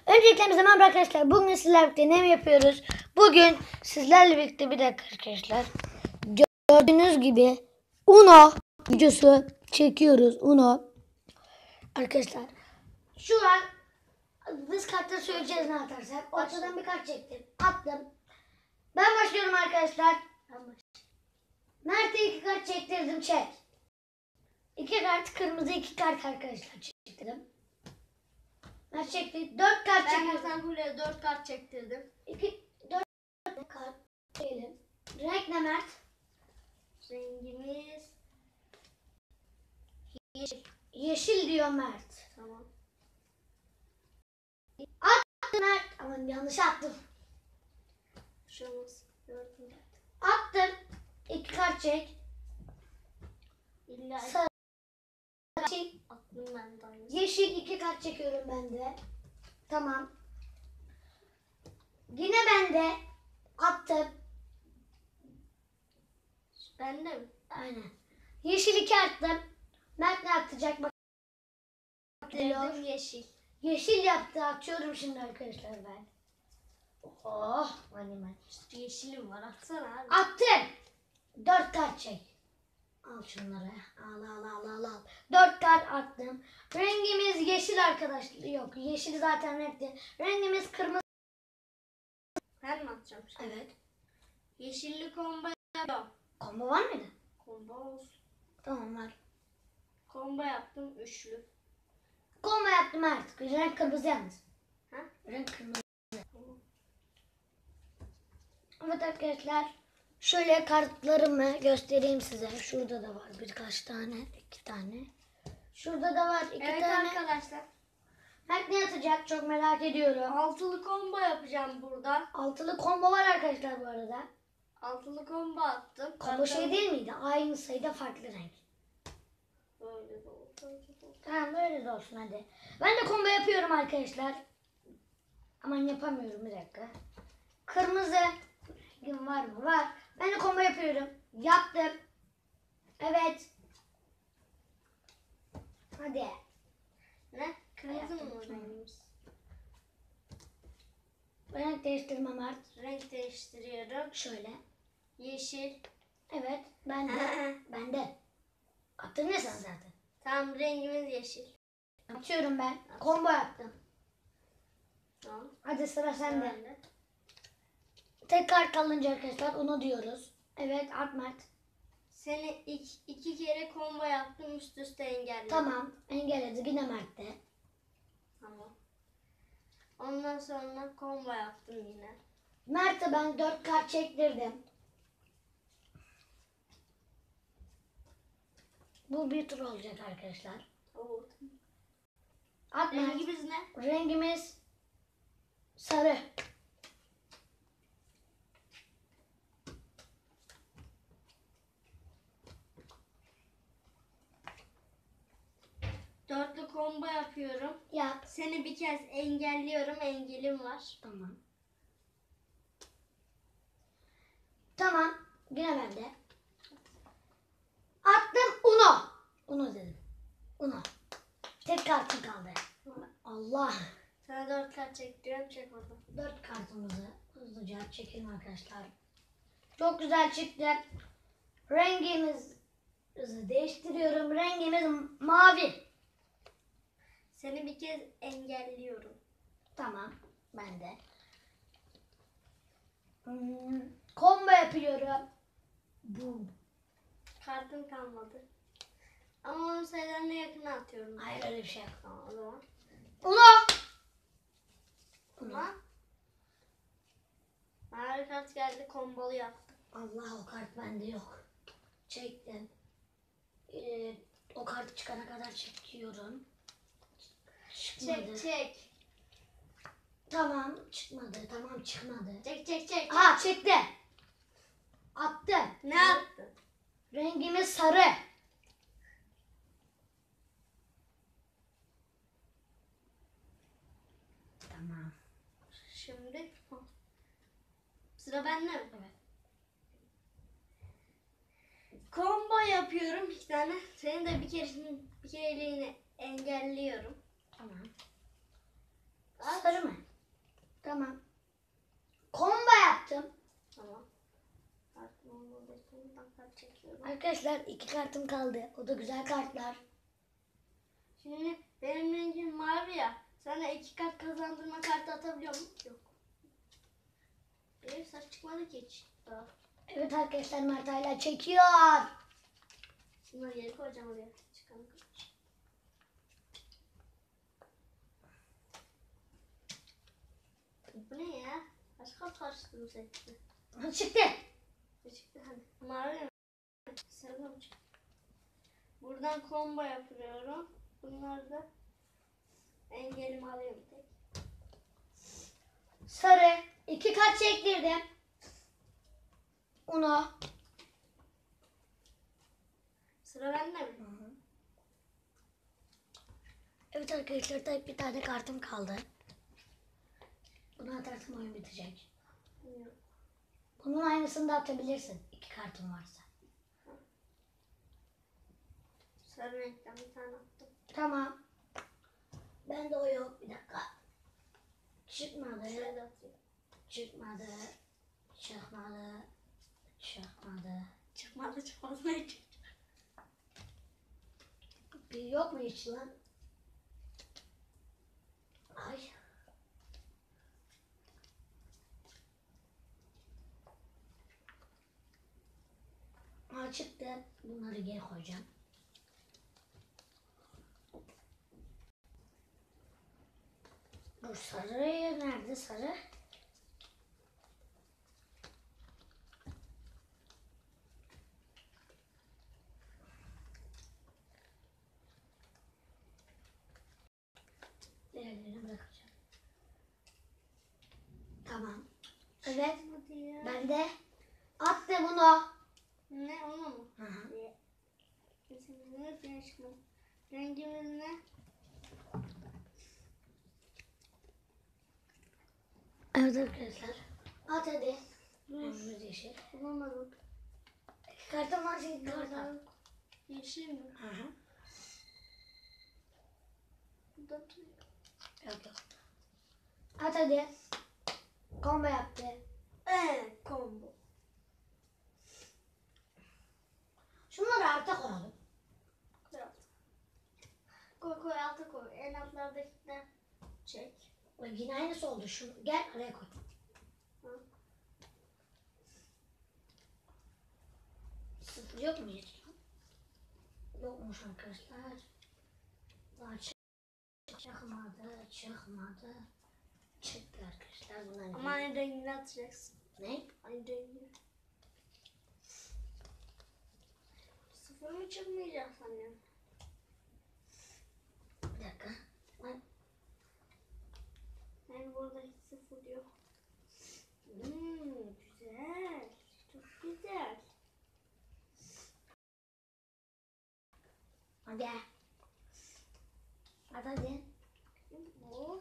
Öncelikle hepinize merhaba arkadaşlar. Bugün sizlerle birlikte ne yapıyoruz? Bugün sizlerle birlikte bir dakika arkadaşlar. Gördüğünüz gibi Uno videosu çekiyoruz. Uno. Arkadaşlar şu an biz kartları söyleyeceğiz ne atarsak. Ortadan bir kart çektim. Attım. Ben başlıyorum arkadaşlar. Mert'e 2 kart çektirdim. Çek. 2 kart kırmızı, 2 kart arkadaşlar çektirdim. Mert çekti. 4 kart çektirdim. Ben buraya 4 kart çektirdim. 4 kart çekelim. Renk ne Mert? Rengimiz yeşil. Yeşil diyor Mert. Tamam. Attım Mert. Aman yanlış attım. Şurası. Gördüm. Attım. 2 kart çek. İlla Sarı. Yeşil. attım ben de aynı. Yeşil 2 kart çekiyorum ben de. Tamam. Yine ben de attım. Ben de mi? Aynen. Yeşil 2 attım. Mert ne atacak? Bak. Dedim yeşil. Yeşil yaptı. Atıyorum şimdi arkadaşlar ben. Oh. Hadi Yeşilim var. Atsana abi. attım. 4 kart çek. Al şunları. Al. 4 kart attım. Rengimiz yeşil arkadaşlar. Yok, yeşil zaten renkti. Rengimiz kırmızı. Ben mi atacağım şimdi? Evet. Yeşilli combo yapıyorum. Combo var mıydı? Combo olsun. Tamam var. Combo yaptım üçlü. Combo yaptım artık. Renk kırmızı yalnız. Ha? Renk kırmızı. Evet arkadaşlar. Şöyle kartlarımı göstereyim size. Şurada da var birkaç tane. 2 tane. Şurada da var 2 Evet tane. arkadaşlar. Mert ne atacak? Çok merak ediyorum. Altılı combo yapacağım burada. Altılı combo var arkadaşlar bu arada. Altılı combo attım. Combo şey değil miydi? Aynı sayıda farklı renk. Böyle de oldu. Tamam böyle de olsun hadi. Ben de combo yapıyorum arkadaşlar. Aman yapamıyorum bir dakika. Kırmızı rengim var mı? Var. Ben de combo yapıyorum. Yaptım. Evet. Hadi. Ne? Kırmızı Yaptım. mı rengimiz? Renk değiştirmem artık. Renk değiştiriyorum. Şöyle. Yeşil. Evet. Ben de. Ben de. Attın ne sen zaten? Tamam rengimiz yeşil. Atıyorum ben. Combo yaptım. Tamam. Hadi sıra sende. Ben de. Tekrar kalınca arkadaşlar onu diyoruz. Evet at Mert. Seni iki kere combo yaptım üst üste engelledim. Tamam. Engelledi. Yine Mert'te. Tamam. Ondan sonra combo yaptım yine. Mert'e ben 4 kart çektirdim. Bu bir tur olacak arkadaşlar. Oo. At Mert. Rengimiz ne? Rengimiz sarı. Dörtlü combo yapıyorum. Yap. Seni bir kez engelliyorum. Engelim var. Tamam. Tamam. Yine bende. Attım Uno. Uno dedim. Uno. Tek kartım kaldı. Allah. Sana 4 kart çektiriyorum. Çek oradan. 4 kartımızı hızlıca çekelim arkadaşlar. Çok güzel çıktı. Rengimizi değiştiriyorum. Rengimiz mavi. Seni bir kez engelliyorum. Tamam. Ben de. Combo yapıyorum. Boom. Kartım kalmadı. Ama onu sayılarına yakına atıyorum. Hayır öyle bir şey yok. Tamam o zaman. Uno. Uno. Ama mavi kart geldi kombolu yaptım. Allah o kart bende yok. Çektim. O kart çıkana kadar çekiyorum. Çıkmadı. Çek. Tamam çıkmadı. Tamam çıkmadı. Çek. Aa çıktı. Attı. Ne attın? Rengimiz sarı. Tamam. Şimdi sıra bende mi? Evet. Combo yapıyorum 2 tane. Senin de bir kereliğini engelliyorum. Tamam. Sarı mı? kart çekiyorum. Arkadaşlar 2 kartım kaldı. O da güzel kartlar. Şimdi benim rengim mavi ya. Sana 2 kart kazandırma kartı atabiliyor muyum? Yok. Benim saç çıkmadı ki hiç. Daha. Evet arkadaşlar Mert hala çekiyor. Şunları geri koyacağım oraya. Çıkana kadar. Bu ne ya? Kaç kart karıştırdım seninle? Ha, çıktı. Ne çıktı hani? Mavi mi? Sarı mı çıktı? Buradan combo yapıyorum. Bunları da engelimi alıyorum tek. Sarı. 2 kart çektirdim. Uno. Sıra bende mi? Evet arkadaşlar tek bir tane kartım kaldı. Bunu atarsam oyun bitecek. Yok. Bunun aynısını da atabilirsin. 2 kartın varsa. Sarı renkten bir tane attım. Tamam. Bende o yok. Bir dakika. Çıkmadı. Şöyle atayım. Çıkmadı. Çıkmadı. Çıkmadı. Çıkmadı ne çıktı? Bir yok mu hiç lan? Ay. Aa, çıktı. Bunları geri koyacağım. Bu sarı nerede sarı? Diğerlerini bırakacağım. Tamam. Evet. Hadi ya. Ben de attım bunu. Ne onu mu? Hı hı. Kesinlikle değişmez. Rengimiz ne? Evet arkadaşlar. At hadi. Rengimiz yeşil. Bulamadım. Kartım var senin kartım. Yeşil mi? Hı hı. Bu da Yok yok. At hadi. Combo yaptı. combo. Şunları alta koyalım. Koy alta. Koy alta koy. En altlardakinden çek. Bak yine aynısı oldu. Şu gel araya koy. Hı. Sıfır yok mu hiç? Yokmuş arkadaşlar. Daha çıkmadı. Çıktı arkadaşlar. Bunlar Ama aynı rengini atacaksın. ne? Aynı rengini. Sıfır mı çıkmayacak sanıyorum. Bir dakika. Yani burada hiç sıfır yok. Güzel. Çok güzel. Hadi. Hadi. Bu.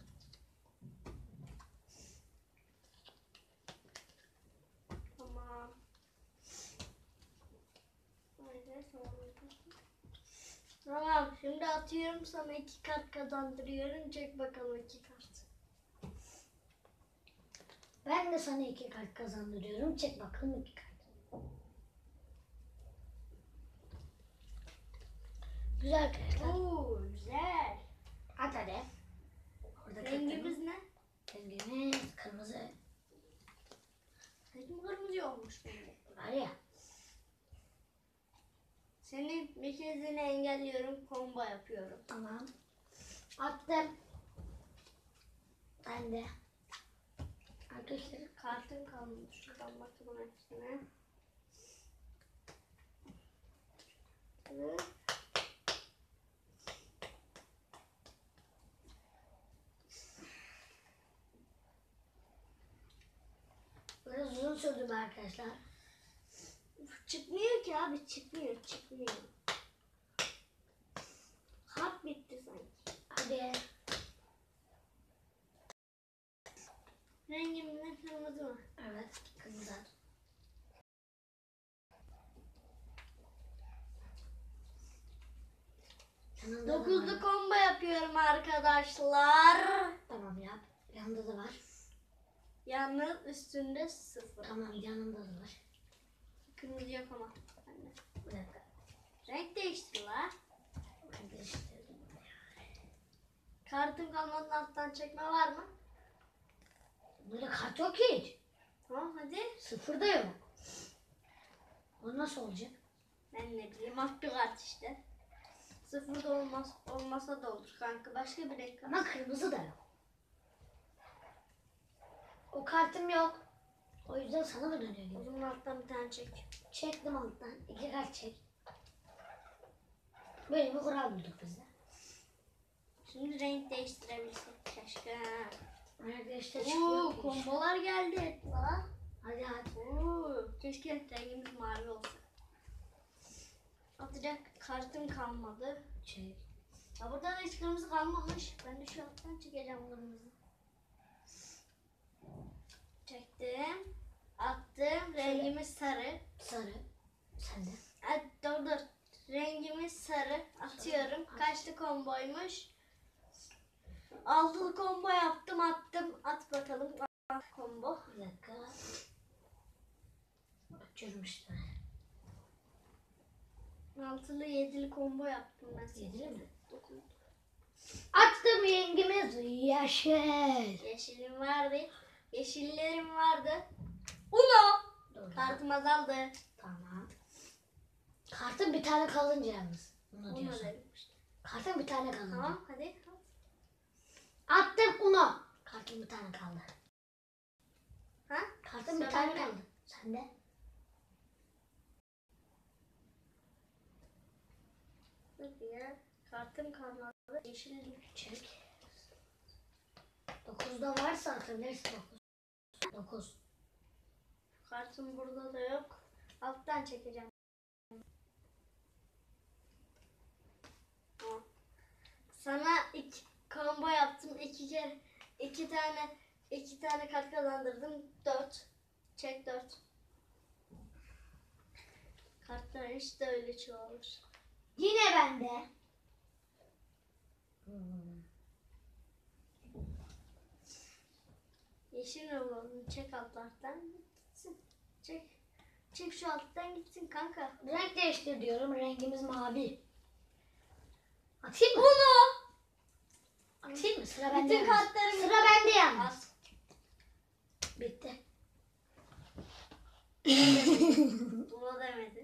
Tamam. Böyle sonra. Tamam, şimdi atıyorum sana 2 kart kazandırıyorum. Çek bakalım 2 kart. Ben de sana 2 kart kazandırıyorum. Çek bakalım 2 kart. Güzel arkadaşlar. Güzel. At hadi. Orada Rengimiz ne? Rengimiz kırmızı. Rengim kırmızı olmuş benim. Var ya. Senin mekanizini engelliyorum. Combo yapıyorum. Tamam. Attım. Ben de. Arkadaşlar. Kartın kalmış. Şuradan bakalım hepsine. Evet. Biraz uzun sürdü be arkadaşlar. Çıkmıyor ki abi. Çıkmıyor. Kart bitti sanki. Hadi. Rengim ne? Kırmızı mı? Evet. Kırmızı at. Yanında da var. 9'lu combo yapıyorum arkadaşlar. Tamam yap. Yanında da var. Yalnız üstünde 0. Tamam yanında da var. Kırmızı yok ama. Bende. Bir dakika. Renk değiştir la. Ben değiştirdim. Kartım kalmadan alttan çekme var mı? Böyle kart yok ki hiç. Tamam hadi. Sıfır da yok. O nasıl olacak? Ben ne bileyim at bir kart işte. Sıfırda olmasa da olur kanka. Başka bir renk kart. Ama kırmızı da yok. O kartım yok. O yüzden sana mı dönüyor O gibi? zaman alttan bir tane çek. Çektim alttan. 2 kart çek. Böyle bir kural bulduk biz de. Şimdi renk değiştirebilsek. Keşke. Arkadaşlar Oo, çıkıyor ki. kombolar geldi. La. Hadi hadi. Oo, keşke rengimiz mavi olsa. Atacak kartım kalmadı. Çek. Ya burada da hiç kırmızı kalmamış. Ben de şu alttan çekeceğim kırmızı. Çektim. Attım. Rengimiz sarı. Sarı. Sen de. Dur. Rengimiz sarı. Atıyorum. Kaçlı komboymuş? Altılı combo yaptım. Attım. At bakalım. Combo. Bir dakika. Açıyorum işte. Altılı yedili combo yaptım ben. Yedili mi? Dokuz. Attım rengimiz yeşil. Yeşilim vardı. Yeşillerim vardı. Uno. Doğru. Kartım azaldı. Tamam. Kartın bir tane kalınca yalnız. Bunu Uno diyorsun. dedim işte. Kartın bir tane kalınca. Tamam hadi. Attım Uno. Kartın bir tane kaldı. Ha? Kartın bir Sıra tane bende. kaldı. Sen de. Dur ya. Kartım kalmadı. Yeşil. Çek. 9'da varsa atabilirsin 9. 9. Kartım burada da yok. Alttan çekeceğim. Tamam. Sana combo yaptım. İki tane kart kazandırdım. 4. Çek 4. Kartlar işte öyle çoğalır. Yine bende. Yeşil olanı çek altlardan gitsin. Çek. Çek şu alttan gitsin kanka. Renk değiştir diyorum. Rengimiz mavi. Atayım mı? Uno. Atayım mı? Sıra bende. Bütün yalnız. kartlarım Sıra bende yalnız. At. Bitti. Uno demedi.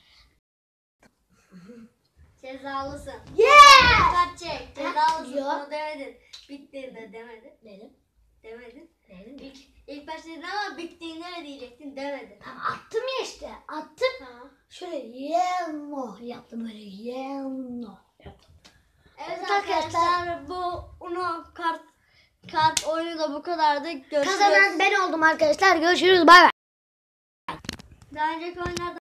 Cezalısın. Yeah! Kart çek. Cezalısın. Yok. Uno demedin. Bittiğinde demedin. Dedim. Demedin. Dedim. İlk başta dedin ama bittiğinde ne diyecektin demedin. Tamam attım ya işte. Attım. Tamam. Şöyle yelmo yaptım böyle yelmo yaptım. Evet Evet arkadaşlar bu Uno kart oyunu da bu kadardı. Görüşürüz. Kazanan ben oldum arkadaşlar. Görüşürüz. Bay bay. Daha önceki oyunlarda